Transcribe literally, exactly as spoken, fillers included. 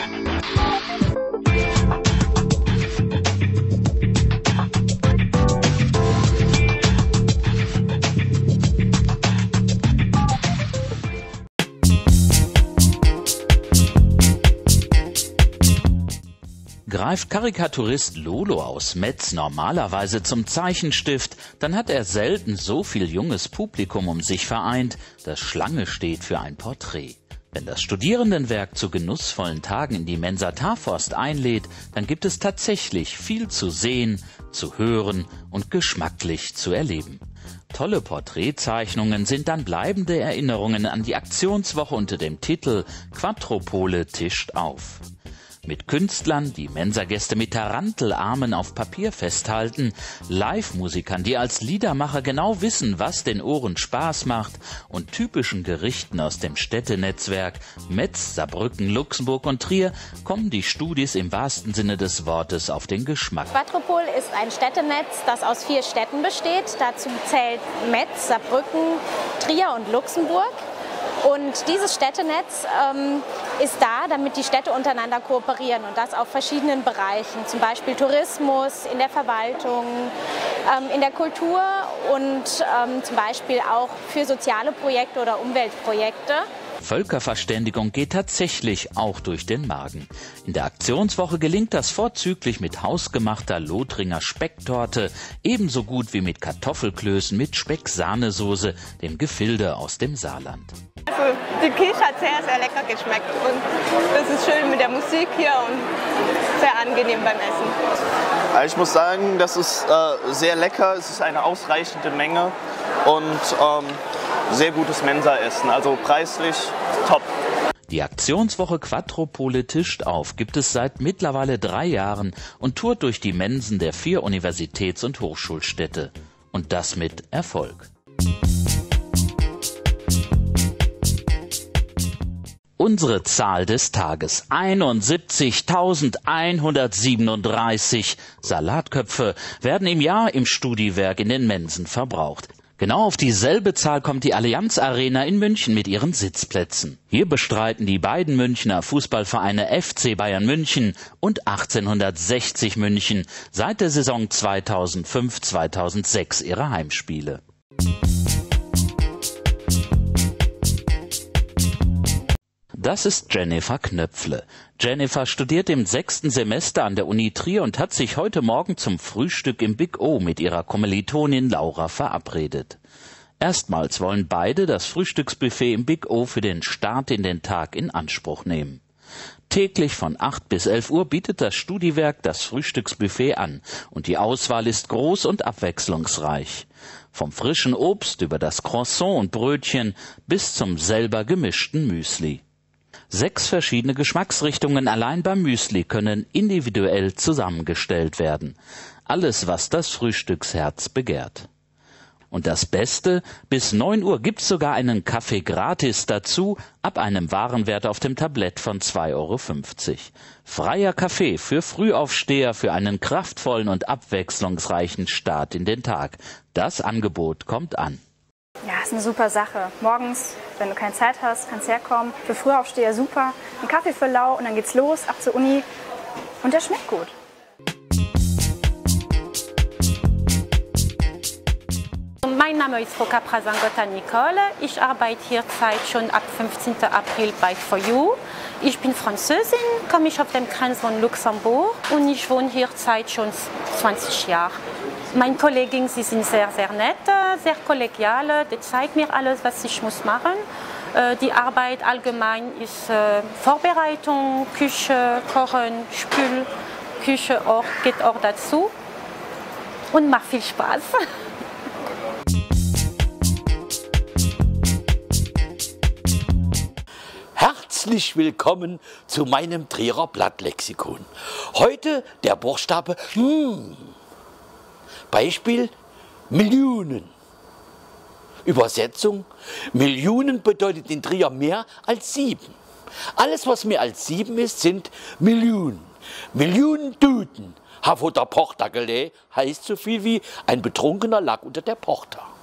Greift Karikaturist Lolo aus Metz normalerweise zum Zeichenstift, dann hat er selten so viel junges Publikum um sich vereint, das Schlange steht für ein Porträt. Wenn das Studierendenwerk zu genussvollen Tagen in die Mensa Taforst einlädt, dann gibt es tatsächlich viel zu sehen, zu hören und geschmacklich zu erleben. Tolle Porträtzeichnungen sind dann bleibende Erinnerungen an die Aktionswoche unter dem Titel Quattropole tischt auf. Mit Künstlern, die Mensagäste mit Tarantelarmen auf Papier festhalten, Live-Musikern, die als Liedermacher genau wissen, was den Ohren Spaß macht, und typischen Gerichten aus dem Städtenetzwerk Metz, Saarbrücken, Luxemburg und Trier kommen die Studis im wahrsten Sinne des Wortes auf den Geschmack. Quattropol ist ein Städtenetz, das aus vier Städten besteht. Dazu zählt Metz, Saarbrücken, Trier und Luxemburg. Und dieses Städtenetz ähm, ist da, damit die Städte untereinander kooperieren, und das auf verschiedenen Bereichen, zum Beispiel Tourismus, in der Verwaltung, ähm, in der Kultur und ähm, zum Beispiel auch für soziale Projekte oder Umweltprojekte. Völkerverständigung geht tatsächlich auch durch den Magen. In der Aktionswoche gelingt das vorzüglich mit hausgemachter Lothringer Specktorte, ebenso gut wie mit Kartoffelklößen mit Speck-Sahnesoße, dem Gefilde aus dem Saarland. Also die Quiche hat sehr, sehr lecker geschmeckt und das ist schön mit der Musik hier und sehr angenehm beim Essen. Ich muss sagen, das ist äh, sehr lecker, es ist eine ausreichende Menge und ähm, sehr gutes Mensaessen, also preislich top. Die Aktionswoche Quattropole tischt auf gibt es seit mittlerweile drei Jahren und tourt durch die Mensen der vier Universitäts- und Hochschulstädte. Und das mit Erfolg. Unsere Zahl des Tages: einundsiebzigtausendeinhundertsiebenunddreißig Salatköpfe werden im Jahr im Studiwerk in den Mensen verbraucht. Genau auf dieselbe Zahl kommt die Allianz Arena in München mit ihren Sitzplätzen. Hier bestreiten die beiden Münchner Fußballvereine F C Bayern München und achtzehnhundertsechzig München seit der Saison zweitausendfünf zweitausendsechs ihre Heimspiele. Das ist Jennifer Knöpfle. Jennifer studiert im sechsten Semester an der Uni Trier und hat sich heute Morgen zum Frühstück im Big O mit ihrer Kommilitonin Laura verabredet. Erstmals wollen beide das Frühstücksbuffet im Big O für den Start in den Tag in Anspruch nehmen. Täglich von acht bis elf Uhr bietet das Studiwerk das Frühstücksbuffet an und die Auswahl ist groß und abwechslungsreich. Vom frischen Obst über das Croissant und Brötchen bis zum selber gemischten Müsli. Sechs verschiedene Geschmacksrichtungen allein beim Müsli können individuell zusammengestellt werden. Alles, was das Frühstücksherz begehrt. Und das Beste, bis neun Uhr gibt's sogar einen Kaffee gratis dazu, ab einem Warenwert auf dem Tablett von zwei Euro fünfzig. Freier Kaffee für Frühaufsteher für einen kraftvollen und abwechslungsreichen Start in den Tag. Das Angebot kommt an. Ja, ist eine super Sache. Morgens, wenn du keine Zeit hast, kannst herkommen. Für Frühaufsteher super. Ein Kaffee für lau und dann geht's los, ab zur Uni. Und der schmeckt gut. Mein Name ist Frau Capra-Sangota Nicole. Ich arbeite hier seit schon ab fünfzehnten April bei For You. Ich bin Französin, komme ich auf dem Grenz von Luxemburg und ich wohne hier seit schon zwanzig Jahren. Meine Kolleginnen, sie sind sehr, sehr nett, sehr kollegial. Die zeigen mir alles, was ich muss machen. Die Arbeit allgemein ist Vorbereitung, Küche, Kochen, Spül, Küche auch, geht auch dazu und macht viel Spaß. Herzlich willkommen zu meinem Trierer Blattlexikon. Heute der Buchstabe M. Beispiel Millionen. Übersetzung: Millionen bedeutet in Trier mehr als sieben. Alles, was mehr als sieben ist, sind Millionen. Millionen Duden. Havo der Porter gelä heißt so viel wie ein betrunkener lag unter der Porta.